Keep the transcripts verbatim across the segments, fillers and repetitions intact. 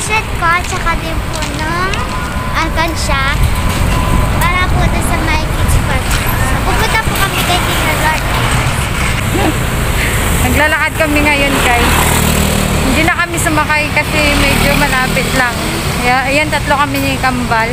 t-shirt ko, tsaka din po ng alkansya para po doon sa my kids park. So, pupunta po kami kay Tita Lourdes. Naglalakad kami ngayon, guys. Hindi na kami sumakay kasi medyo malapit lang. Ayan, tatlo kami ni Kambal.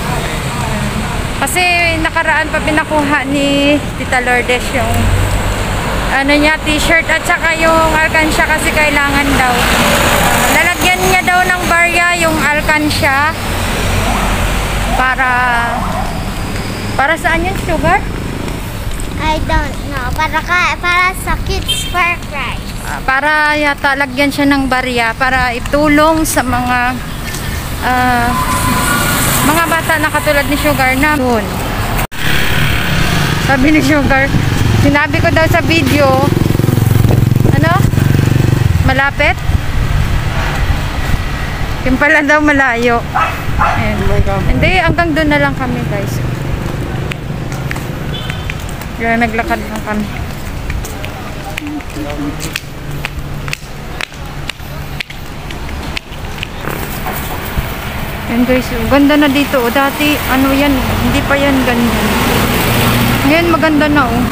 Kasi nakaraan pa pinakuha ni Tita Lourdes yung ano niya, t-shirt at saka yung alkansya kasi kailangan daw. Uh, lalagyan niya daw ng barya yung alkansya para para saan yun, Sugar? I don't know. Para, ka, para sa kids park ride. Uh, para yata lagyan siya ng barya para itulong sa mga uh, mga bata na katulad ni Sugar na yun. Sabi ni Sugar, sinabi ko daw sa video, ano? Malapit? Yung pala daw malayo. Ayan. Hindi, hanggang doon na lang kami, guys. Kaya naglakad lang kami. Ayan, guys, ganda na dito. O, dati, ano yan, hindi pa yan ganda. Ngayon, maganda na, oh.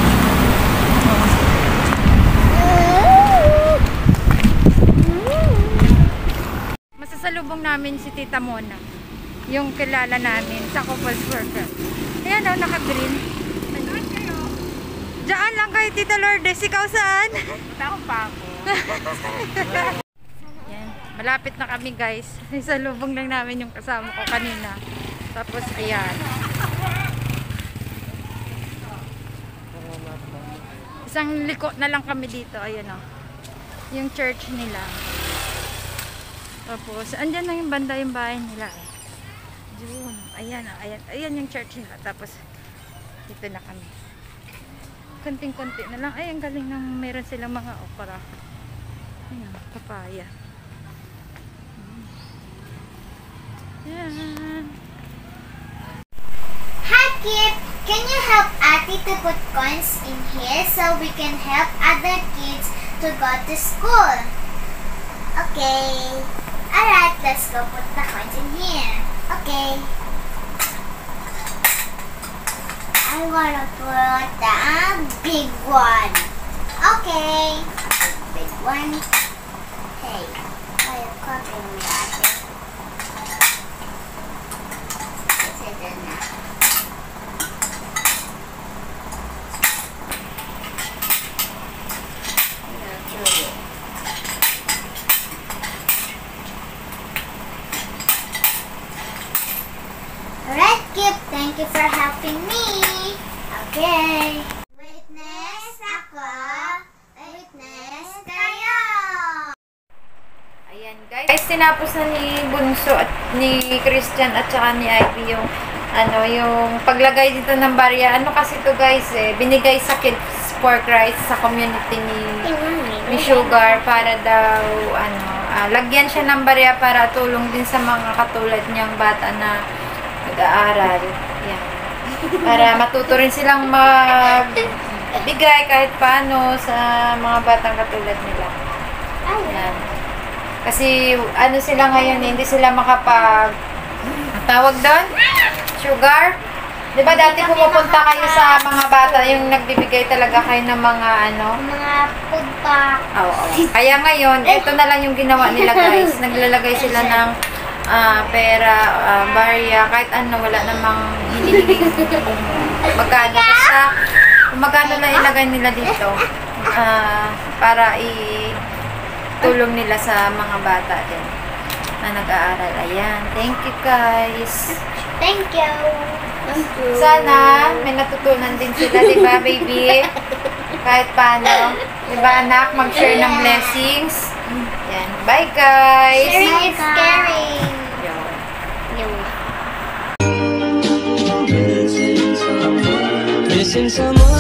Masasalubong namin si Tita Mona, yung kilala namin sa couples worker. Ayan, oh, naka-green. Diyan lang kay Tita Lourdes. Ikaw saan? Takot pa ako. Yan. Malapit na kami, guys. Isalubong lang namin yung kasama ko kanina. Tapos, ayan. Isang liko na lang kami dito. Ayan, o. Yung church nila. Tapos, andyan na yung banda yung bahay nila. Eh. Diyan. Ayan, ayan. Ayan yung church nila. Tapos, dito na kami. Konting-konti na lang. Ay, ang galing ng meron silang mga okra. Ayan, papaya. Ayan. Hi, Kip! Can you help Ate to put coins in here so we can help other kids to go to school? Okay. Alright, let's go put the coins in here. Okay. I wanna put the big one. Okay. Big one. Hey, why are you copying me, Ate? This is enough. Alright, Kip. Thank you for helping me. Okay. Witness ako. Witness kayo. Ayan, guys. Guys, tinapos na ni Bunso at ni Christian at saka ni Ivy yung ano, yung paglagay dito ng barya. Ano kasi to, guys, eh, binigay sa kids pork rice sa community ni, ni Sugar para daw ano, uh, lagyan siya ng barya para tulong din sa mga katulad niyang bata na nag-aaral. Yan. Para matuto rin silang magbigay kahit paano sa mga batang katulad nila. Yan. Kasi ano sila ngayon, hindi sila makapag tawag doon? Sugar? Diba dati pumupunta kayo sa mga bata yung nagbibigay talaga kayo ng mga ano? Mga food pack. Oo. oo. Kaya ngayon, ito na lang yung ginawa nila, guys. Naglalagay sila ng uh, pera, uh, barya, kahit ano, wala namang hinihingi kung magkano. Basta, kung magkano na ilagay nila dito uh, para i-tulong nila sa mga bata din na nag-aaral. Ayan. Thank you, guys. Thank you. Thank you. Sana may natutunan din sila, di ba, baby? Kahit paano. Di ba, anak? Mag-share ng blessings. Yan. Bye, guys! Sharing is caring. Yo. Missing someone